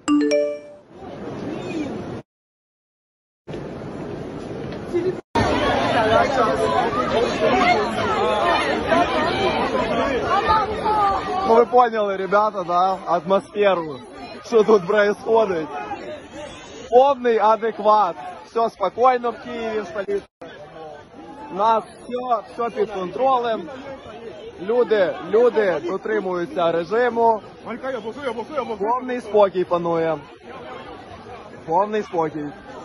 Ну вы поняли, ребята, да, атмосферу, что тут происходит. Повний адекват. Все спокойно в Києві, в столиці. У нас все під контролем. Люди дотримуються режиму. Повний спокій панує. Повний спокій.